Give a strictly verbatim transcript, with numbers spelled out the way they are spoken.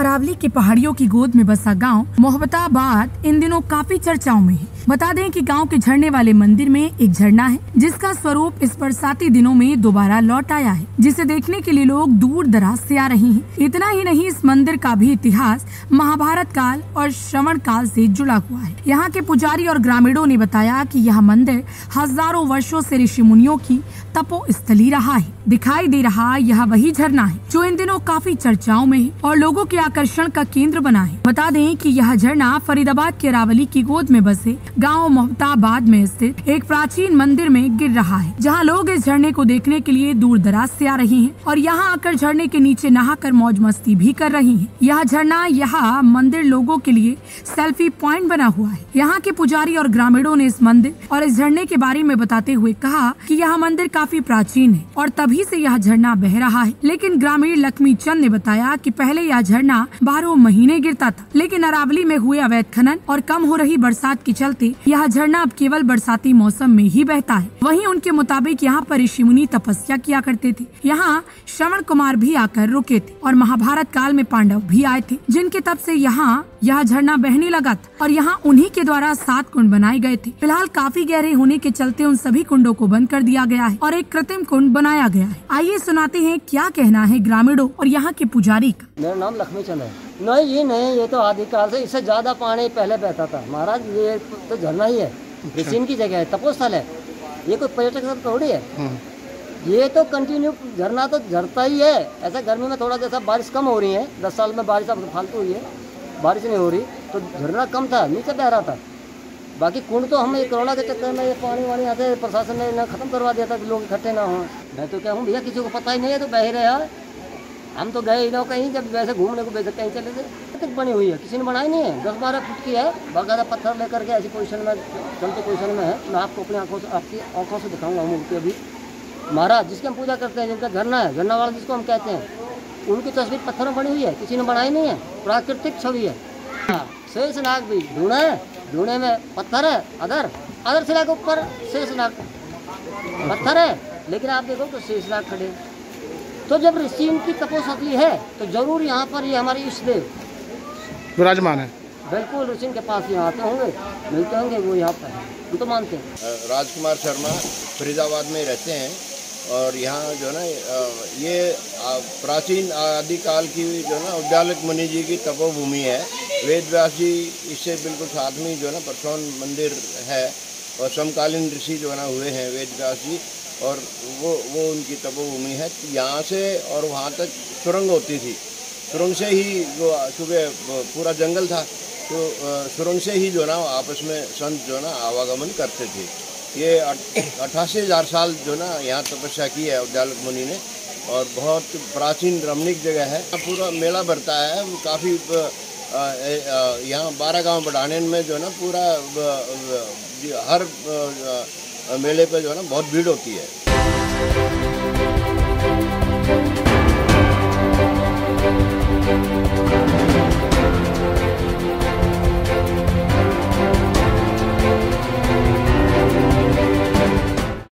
अरावली की पहाड़ियों की गोद में बसा गांव मोहब्बताबाद इन दिनों काफी चर्चाओं में है। बता दें कि गांव के झरने वाले मंदिर में एक झरना है जिसका स्वरूप इस बरसाती दिनों में दोबारा लौट आया है, जिसे देखने के लिए लोग दूर दराज से आ रहे हैं। इतना ही नहीं, इस मंदिर का भी इतिहास महाभारत काल और श्रवण काल से जुड़ा हुआ है। यहाँ के पुजारी और ग्रामीणों ने बताया कि यह मंदिर हजारों वर्षों से ऋषि मुनियों की तपो स्थली रहा है। दिखाई दे रहा यह वही झरना है जो इन दिनों काफी चर्चाओं में है और लोगों के आकर्षण का केंद्र बना है। बता दें कि यह झरना फरीदाबाद के अरावली की गोद में बसे गांव मोहब्बताबाद में स्थित एक प्राचीन मंदिर में गिर रहा है, जहां लोग इस झरने को देखने के लिए दूर दराज से आ रहे हैं और यहां आकर झरने के नीचे नहाकर मौज मस्ती भी कर रही हैं। यह झरना यह मंदिर लोगों के लिए सेल्फी पॉइंट बना हुआ है। यहाँ के पुजारी और ग्रामीणों ने इस मंदिर और इस झरने के बारे में बताते हुए कहा कि यह मंदिर काफी प्राचीन है और तभी से यह झरना बह रहा है। लेकिन ग्रामीण लक्ष्मी चंद ने बताया कि पहले यह झरना बारह महीने गिरता था, लेकिन अरावली में हुए अवैध खनन और कम हो रही बरसात के चलते यह झरना अब केवल बरसाती मौसम में ही बहता है। वहीं उनके मुताबिक यहाँ पर ऋषि मुनि तपस्या किया करते थे। यहाँ श्रवण कुमार भी आकर रुके थे और महाभारत काल में पांडव भी आए थे, जिनके तब से यहाँ यह झरना बहने लगा था और यहाँ उन्हीं के द्वारा सात कुंड बनाए गए थे। फिलहाल काफी गहरे होने के चलते उन सभी कुंडों को बंद कर दिया गया है और एक कृत्रिम कुंड बनाया गया है। आइए सुनाते हैं क्या कहना है ग्रामीणों और यहाँ के पुजारी का। मेरा नाम लक्ष्मी चंद है। नहीं ये नहीं, ये तो आदिकाल से इससे ज्यादा पानी पहले बहता था महाराज। ये तो झरना ही है, ऋषि की जगह है, तपोस्थल है, ये कोई पर्यटक स्थल थोड़ी है। ये तो कंटिन्यू झरना तो झरता ही है। ऐसा गर्मी में थोड़ा जैसा बारिश कम हो रही है, दस साल में बारिश अब फालतू हुई है, बारिश नहीं हो रही तो झरना कम था, नीचे बह रहा था। बाकी कुंड तो हम ये कोरोना के चक्कर में ये पानी वानी आते प्रशासन ने इन्हें खत्म करवा दिया था कि लोग इकट्ठे ना हों। मैं तो क्या हूँ भैया, किसी को पता ही नहीं है तो बह रहे यार। हम तो गए ही ना कहीं, जब वैसे घूमने को वैसे कहीं चले गए। तक बनी हुई है, किसी ने बनाई नहीं है। दस बारह फुट की है, बाकायदा पत्थर लेकर के ऐसी पोजीशन में चलते पोजीशन में है। मैं आपको अपनी आंखों से आपकी आंखों से दिखाऊंगा मूर्ति अभी। महाराज जिसकी हम पूजा करते हैं, जिनका झरना है, झरना वाला जिसको हम कहते हैं, उनकी तस्वीर पत्थर में बनी हुई है, किसी ने बनाई नहीं है। प्राकृतिक छवि है। हाँ, शेषनाग भी ढूंढे है, ढूंढे में पत्थर है, अदर अदर शिला के ऊपर शेषनाग पत्थर है, लेकिन आप देखो तो शेषनाग खड़े। तो जब ऋषि की तपोस्थली है तो जरूर यहाँ पर ये हमारे इष्ट देव विराजमान है। बिल्कुल ऋषि के पास यहाँ आते होंगे, मिलते होंगे, वो यहाँ पर हम तो मानते हैं। राजकुमार शर्मा फरीदाबाद में रहते हैं और यहाँ जो है ना ये प्राचीन आदिकाल की जो है ना उद्यालक मुनि जी की तपोभूमि है। वेद व्यास जी इससे बिल्कुल साथ में जो है ना परसौन मंदिर है और समकालीन ऋषि जो है ना हुए हैं वेद व्यास जी, और वो वो उनकी तपोभूमि है। यहाँ से और वहाँ तक सुरंग होती थी, सुरंग से ही वो सुबह पूरा जंगल था तो सुरंग से ही जो है ना आपस में संत जो है ना आवागमन करते थे। ये अट्ठासी हजार साल जो ना यहाँ तपस्या की है उद्यालक मुनि ने और बहुत प्राचीन रमणीक जगह है। पूरा मेला भरता है, वो काफ़ी यहाँ बारह गांव बढ़ाने में जो है ना पूरा हर मेले पे जो है ना बहुत भीड़ होती है।